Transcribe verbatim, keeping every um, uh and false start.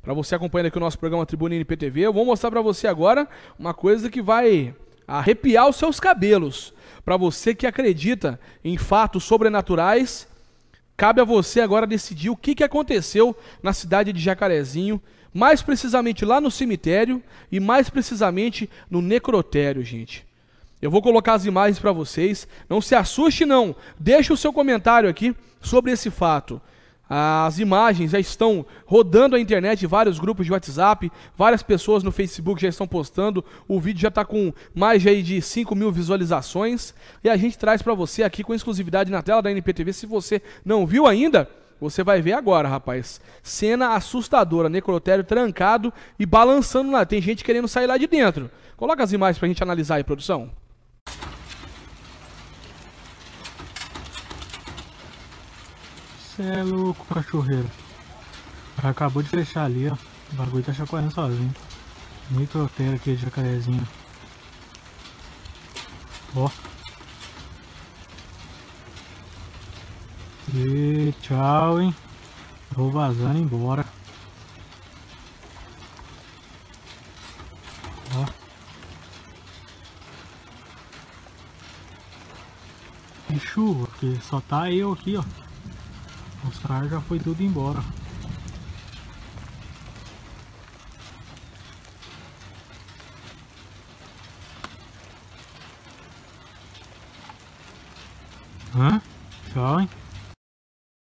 para você acompanhando aqui o nosso programa Tribuna N P T V. Eu vou mostrar para você agora uma coisa que vai arrepiar os seus cabelos. Para você que acredita em fatos sobrenaturais, cabe a você agora decidir o que, que aconteceu na cidade de Jacarezinho, mais precisamente lá no cemitério e mais precisamente no necrotério, gente. Eu vou colocar as imagens para vocês, não se assuste não, deixa o seu comentário aqui sobre esse fato. As imagens já estão rodando a internet, vários grupos de WhatsApp, várias pessoas no Facebook já estão postando, o vídeo já está com mais de cinco mil visualizações e a gente traz para você aqui com exclusividade na tela da N P T V. Se você não viu ainda, você vai ver agora, rapaz. Cena assustadora, necrotério trancado e balançando lá, tem gente querendo sair lá de dentro. Coloca as imagens pra gente analisar aí, produção. Cê é louco, cachorreiro. Acabou de fechar ali, ó. O bagulho tá chacoalhando sozinho. Necrotério aqui de Jacarezinho. Ó. E tchau, hein. Vou vazando embora. Ó. E chuva, porque só tá eu aqui, ó. Os caras já foi tudo embora. Hã? Tchau, hein?